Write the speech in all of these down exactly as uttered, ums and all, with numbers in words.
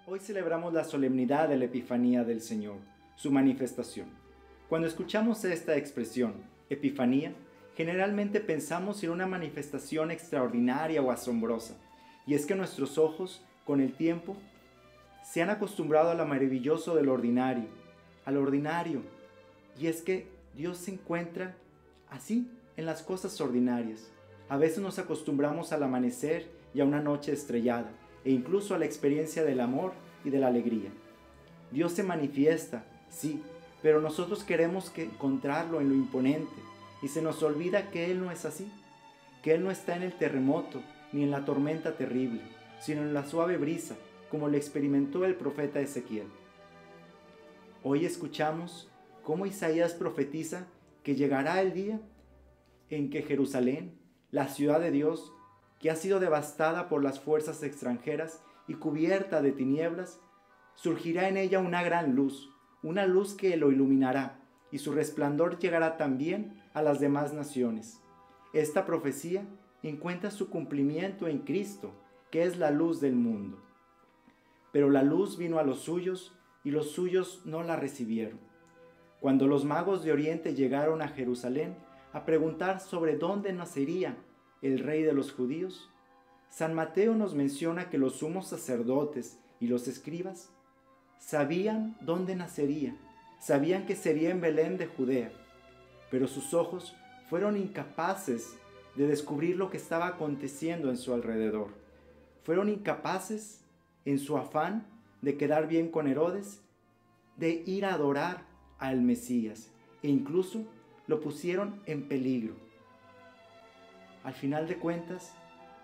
Hoy celebramos la solemnidad de la Epifanía del Señor, su manifestación. Cuando escuchamos esta expresión, Epifanía, generalmente pensamos en una manifestación extraordinaria o asombrosa, y es que nuestros ojos, con el tiempo, se han acostumbrado a lo maravilloso del ordinario, al ordinario, y es que Dios se encuentra así en las cosas ordinarias. A veces nos acostumbramos al amanecer y a una noche estrellada, e incluso a la experiencia del amor y de la alegría. Dios se manifiesta, sí, pero nosotros queremos que encontrarlo en lo imponente, y se nos olvida que Él no es así, que Él no está en el terremoto ni en la tormenta terrible, sino en la suave brisa, como lo experimentó el profeta Ezequiel. Hoy escuchamos cómo Isaías profetiza que llegará el día en que Jerusalén, la ciudad de Dios, que ha sido devastada por las fuerzas extranjeras y cubierta de tinieblas, surgirá en ella una gran luz, una luz que lo iluminará, y su resplandor llegará también a las demás naciones. Esta profecía encuentra su cumplimiento en Cristo, que es la luz del mundo. Pero la luz vino a los suyos, y los suyos no la recibieron. Cuando los magos de Oriente llegaron a Jerusalén a preguntar sobre dónde nacería el rey de los judíos, San Mateo nos menciona que los sumos sacerdotes y los escribas sabían dónde nacería, sabían que sería en Belén de Judea, pero sus ojos fueron incapaces de descubrir lo que estaba aconteciendo en su alrededor. Fueron incapaces, en su afán de quedar bien con Herodes, de ir a adorar al Mesías, e incluso lo pusieron en peligro. Al final de cuentas,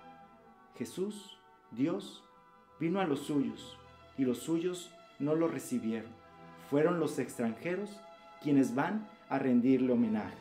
Jesús, Dios, vino a los suyos, y los suyos no lo recibieron. Fueron los extranjeros quienes van a rendirle homenaje.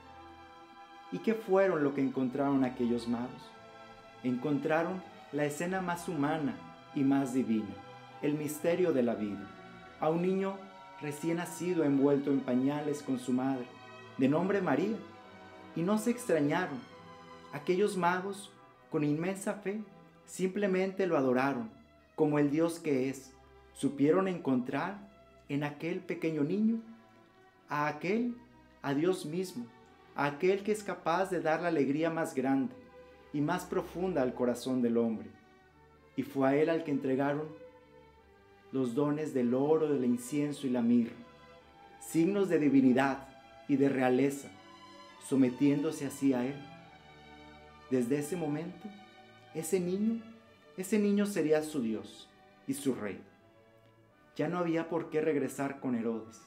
¿Y qué fueron lo que encontraron aquellos magos? Encontraron la escena más humana y más divina, el misterio de la vida. A un niño recién nacido envuelto en pañales con su madre, de nombre María, y no se extrañaron. Aquellos magos, con inmensa fe, simplemente lo adoraron como el Dios que es. Supieron encontrar en aquel pequeño niño a aquel, a Dios mismo, a aquel que es capaz de dar la alegría más grande y más profunda al corazón del hombre. Y fue a Él al que entregaron los dones del oro, del incienso y la mirra, signos de divinidad y de realeza, sometiéndose así a Él. Desde ese momento, ese niño, ese niño sería su Dios y su Rey. Ya no había por qué regresar con Herodes.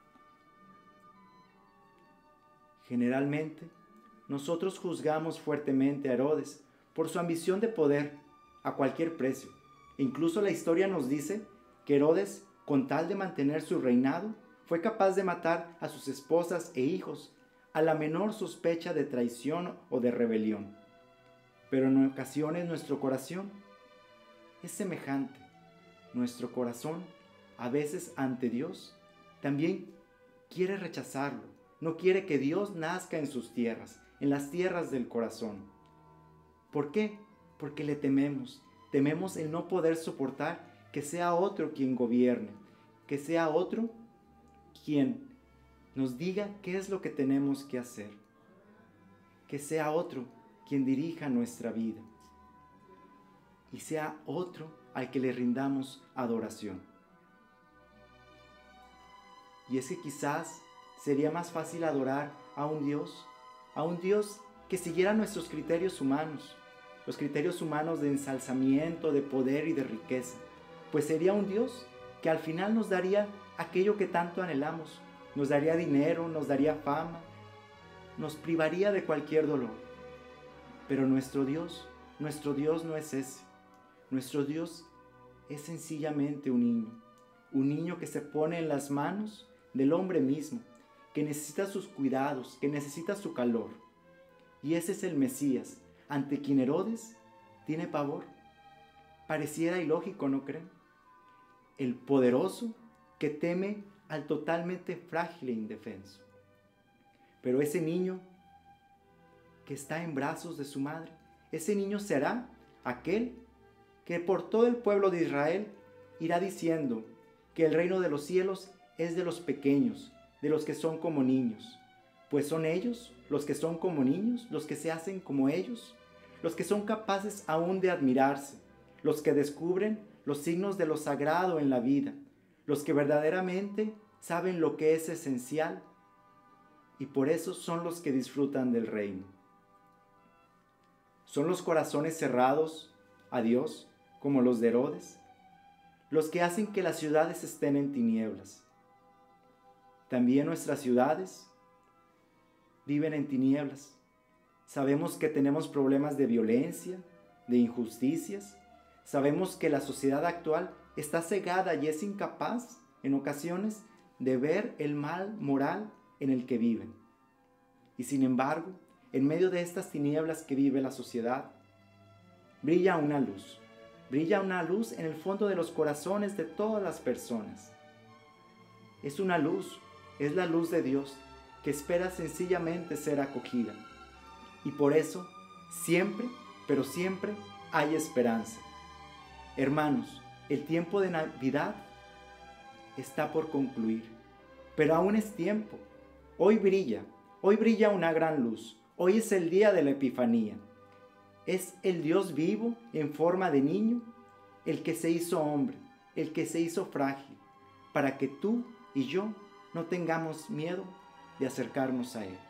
Generalmente, nosotros juzgamos fuertemente a Herodes por su ambición de poder a cualquier precio. Incluso la historia nos dice que Herodes, con tal de mantener su reinado, fue capaz de matar a sus esposas e hijos a la menor sospecha de traición o de rebelión. Pero en ocasiones nuestro corazón es semejante. Nuestro corazón, a veces ante Dios, también quiere rechazarlo. No quiere que Dios nazca en sus tierras, en las tierras del corazón. ¿Por qué? Porque le tememos. Tememos el no poder soportar que sea otro quien gobierne, que sea otro quien nos diga qué es lo que tenemos que hacer, que sea otro quien dirija nuestra vida y sea otro al que le rindamos adoración. Y es que quizás sería más fácil adorar a un Dios, a un Dios que siguiera nuestros criterios humanos, los criterios humanos de ensalzamiento, de poder y de riqueza, pues sería un Dios que al final nos daría aquello que tanto anhelamos, nos daría dinero, nos daría fama, nos privaría de cualquier dolor. Pero nuestro Dios, nuestro Dios no es ese. Nuestro Dios es sencillamente un niño, un niño que se pone en las manos del hombre mismo, que necesita sus cuidados, que necesita su calor. Y ese es el Mesías, ante quien Herodes tiene pavor. Pareciera ilógico, ¿no creen? El poderoso que teme al totalmente frágil e indefenso. Pero ese niño que está en brazos de su madre, ese niño será aquel que por todo el pueblo de Israel irá diciendo que el reino de los cielos es de los pequeños, de los que son como niños, pues son ellos, los que son como niños, los que se hacen como ellos, los que son capaces aún de admirarse, los que descubren los signos de lo sagrado en la vida, los que verdaderamente saben lo que es esencial y por eso son los que disfrutan del reino. Son los corazones cerrados a Dios, como los de Herodes, los que hacen que las ciudades estén en tinieblas. También nuestras ciudades viven en tinieblas. Sabemos que tenemos problemas de violencia, de injusticias. Sabemos que la sociedad actual está cegada y es incapaz, en ocasiones, de ver el mal moral en el que viven. Y sin embargo, en medio de estas tinieblas que vive la sociedad, brilla una luz. Brilla una luz en el fondo de los corazones de todas las personas. Es una luz, es la luz de Dios, que espera sencillamente ser acogida. Y por eso, siempre, pero siempre, hay esperanza. Hermanos, el tiempo de Navidad está por concluir, pero aún es tiempo. Hoy brilla, hoy brilla una gran luz. Hoy es el día de la Epifanía. Es el Dios vivo en forma de niño, el que se hizo hombre, el que se hizo frágil, para que tú y yo no tengamos miedo de acercarnos a Él.